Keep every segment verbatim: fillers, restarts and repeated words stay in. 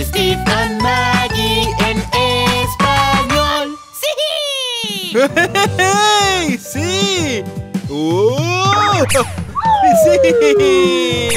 Steve and Maggie en español. ¡Sí! ¡Hey! ¡Sí! ¡Oh! ¡Sí!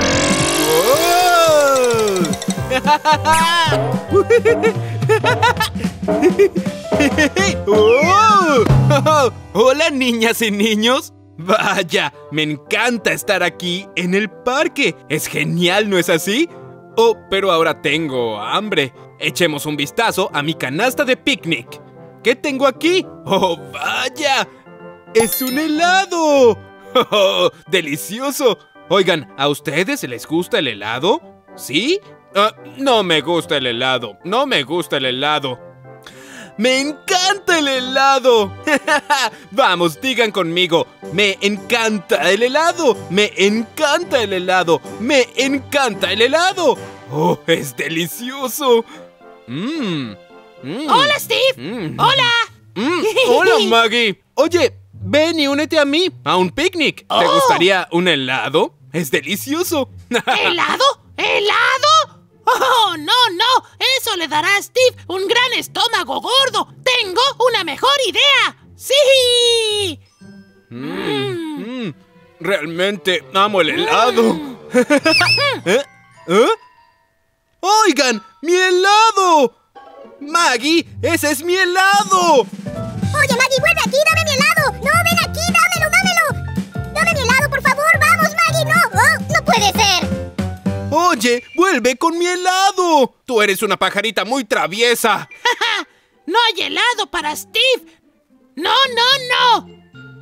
¡Oh! ¡Oh! ¡Hola, niñas y niños! Vaya, me encanta estar aquí en el parque. Es genial, ¿no es así? Oh, pero ahora tengo hambre. Echemos un vistazo a mi canasta de picnic. ¿Qué tengo aquí? ¡Oh, vaya! ¡Es un helado! ¡Oh, delicioso! Oigan, ¿a ustedes les gusta el helado? ¿Sí? Uh, no me gusta el helado. No me gusta el helado. ¡Me encanta el helado! Vamos, digan conmigo. ¡Me encanta el helado! ¡Me encanta el helado! ¡Me encanta el helado! ¡Oh, es delicioso! Mmm. Mm. ¡Hola, Steve! Mm. ¡Hola! Mm. ¡Hola, Maggie! Oye, ven y únete a mí a un picnic. Oh. ¿Te gustaría un helado? ¡Es delicioso! ¿Helado? ¿Helado? ¡Oh, no, no! Eso le dará a Steve un gran estómago gordo. ¡Tengo una mejor idea! ¡Sí! Mm. Mm. Realmente amo el helado. Mm. ¿Eh? ¿Eh? ¡Oigan! ¡Mi helado! ¡Maggie! ¡Ese es mi helado! Oye, Maggie, vuelve aquí, dame mi helado. No, ven aquí, dámelo, dámelo. Dame mi helado, por favor, vamos, Maggie, no. Oh, no puede ser. Oye, vuelve con mi helado. Tú eres una pajarita muy traviesa. ¡No hay helado para Steve! ¡No, no, no!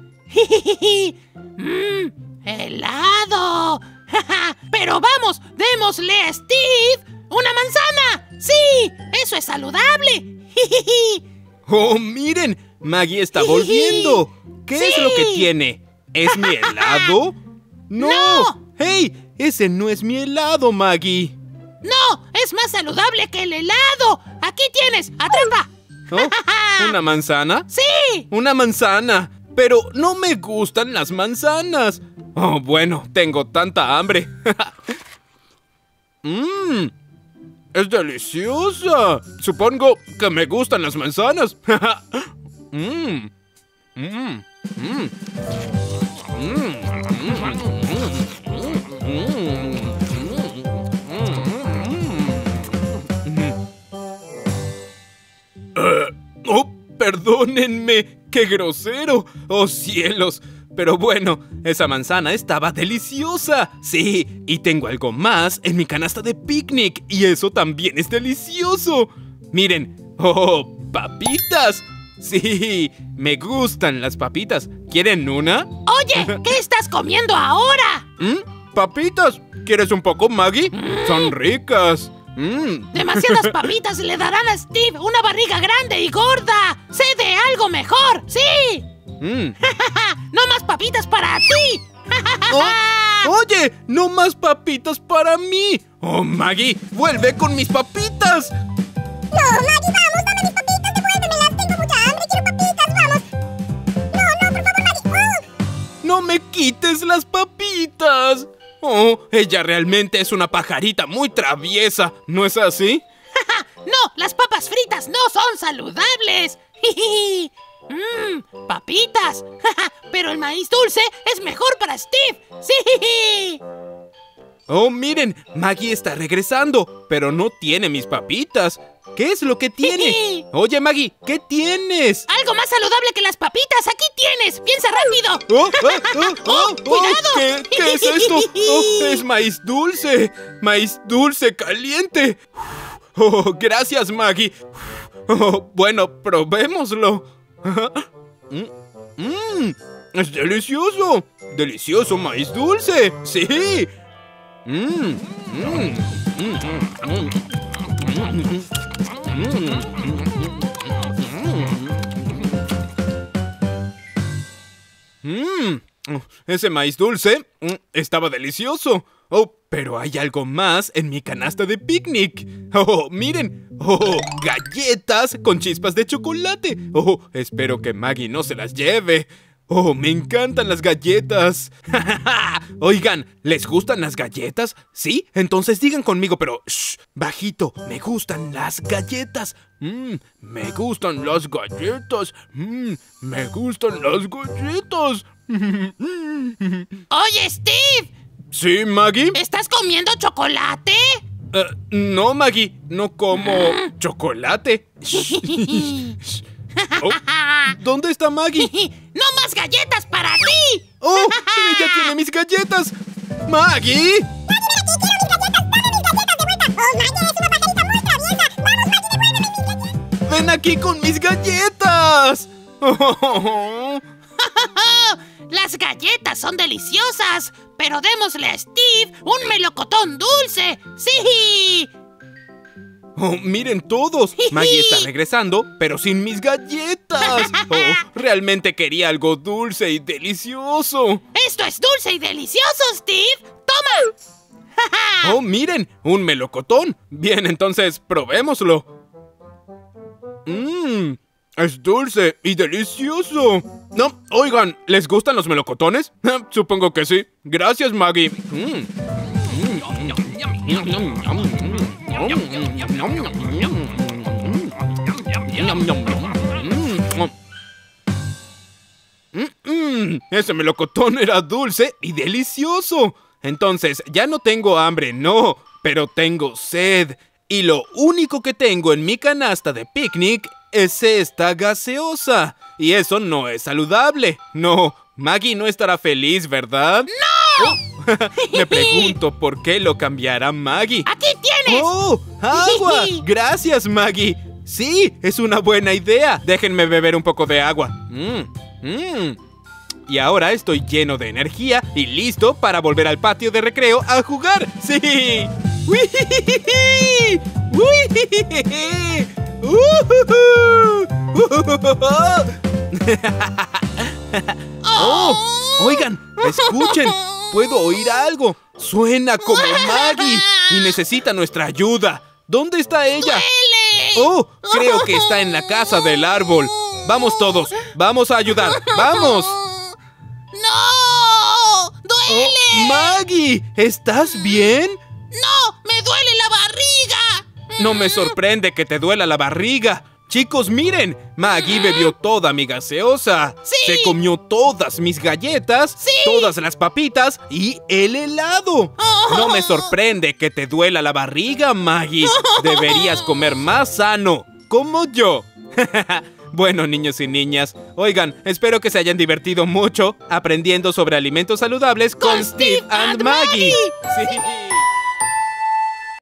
mm, ¡Helado! Pero vamos, démosle a Steve una manzana. ¡Sí! ¡Eso es saludable! ¡Oh, miren! Maggie está volviendo. ¿Qué sí. es lo que tiene? ¿Es mi helado? ¡No! ¡No! ¡Hey! Ese no es mi helado, Maggie. ¡No! ¡Es más saludable que el helado! ¡Aquí tienes! ¡Atrapa! ¿Oh? ¿Una manzana? ¡Sí! ¡Una manzana! Pero no me gustan las manzanas. Oh, bueno, tengo tanta hambre. ¡Mmm! ¡Es deliciosa! Supongo que me gustan las manzanas. ¡Mmm! ¡Mmm! ¡Mmm! ¡Oh, perdónenme! ¡Qué grosero! ¡Oh, cielos! Pero bueno, esa manzana estaba deliciosa. Sí, y tengo algo más en mi canasta de picnic. Y eso también es delicioso. Miren. ¡Oh, papitas! Sí, me gustan las papitas. ¿Quieren una? Oye, ¿qué estás comiendo ahora? ¿Mm? ¿Papitas? ¿Quieres un poco, Maggie? Mm. Son ricas. Mm. Demasiadas papitas le darán a Steve una barriga grande y gorda. ¡Sé de algo mejor! ¡Sí! Mm. ¡No más papitas para ti! Oh, ¡oye! ¡No más papitas para mí! ¡Oh, Maggie! ¡Vuelve con mis papitas! No, Maggie, vamos, dame mis papitas, devuélvemelas. Tengo mucha hambre, quiero papitas, vamos. No, no, por favor, Maggie. Oh. ¡No me quites las papitas! Oh, ella realmente es una pajarita muy traviesa, ¿no es así? ¡No! ¡Las papas fritas no son saludables! ¡Mmm! ¡Papitas! Pero el maíz dulce es mejor para Steve. ¡Sí! Oh, miren, Maggie está regresando, pero no tiene mis papitas. ¿Qué es lo que tiene? Oye, Maggie, ¿qué tienes? Algo más saludable que las papitas. ¡Aquí tienes! ¡Piensa rápido! ¡Oh, oh, oh, oh, oh cuidado! ¿Qué, ¿Qué es esto? Oh, es maíz dulce. Maíz dulce caliente. Oh, gracias, Maggie. Oh, bueno, probémoslo. Mmm, es delicioso. Delicioso maíz dulce. Sí. Mmm, mmm, mmm, mmm. Ese maíz dulce mm, estaba delicioso. Oh, pero hay algo más en mi canasta de picnic. Oh, miren. Oh, galletas con chispas de chocolate. Oh, espero que Maggie no se las lleve. Oh, me encantan las galletas. Oigan, ¿les gustan las galletas? ¿Sí? Entonces digan conmigo, pero shh, bajito. Me gustan las galletas. Mmm, me gustan las galletas. Mmm, me gustan las galletas. Oye, Steve. ¿Sí, Maggie? ¿Estás comiendo chocolate? Uh, no, Maggie, no como chocolate. Oh, ¿dónde está Maggie? ¡No más galletas para ti! ¡Oh! ¡Ella tiene mis galletas! ¡Maggie! ¡Ven aquí con mis galletas! Oh. Las galletas son deliciosas, pero démosle a Steve un melocotón dulce. ¡Sí! Oh, miren todos. Maggie está regresando, pero sin mis galletas. Oh, realmente quería algo dulce y delicioso. ¡Esto es dulce y delicioso, Steve! ¡Toma! Oh, miren, un melocotón. Bien, entonces probémoslo. Mmm, es dulce y delicioso. No, oigan, ¿les gustan los melocotones? Supongo que sí. Gracias, Maggie. Mm. Mm, ese melocotón era dulce y delicioso. Entonces, ya no tengo hambre, no, pero tengo sed. Y lo único que tengo en mi canasta de picnic es esta gaseosa. Y eso no es saludable. No, Maggie no estará feliz, ¿verdad? ¡No! Oh. Me pregunto por qué lo cambiará Maggie. ¡Aquí tienes! ¡Oh! ¡Agua! Gracias, Maggie. Sí, es una buena idea. Déjenme beber un poco de agua. Mm, mm. Y ahora estoy lleno de energía y listo para volver al patio de recreo a jugar. ¡Sí! ¡Uihihihi! ¡Uihihihi! ¡Oh! Oigan, escuchen. Puedo oír algo. Suena como Maggie y necesita nuestra ayuda. ¿Dónde está ella? ¡Duele! Oh, creo que está en la casa del árbol. Vamos todos, vamos a ayudar. ¡Vamos! ¡No! ¡Duele! Oh, Maggie, ¿estás bien? ¡No! ¡Me duele la barriga! No me sorprende que te duela la barriga. Chicos, miren, Maggie bebió toda mi gaseosa. ¡Sí! Se comió todas mis galletas, ¡Sí! todas las papitas y el helado. Oh. No me sorprende que te duela la barriga, Maggie. Deberías comer más sano, como yo. Bueno, niños y niñas, oigan, espero que se hayan divertido mucho aprendiendo sobre alimentos saludables con, con Steve Steve and and Maggie. Maggie. Sí.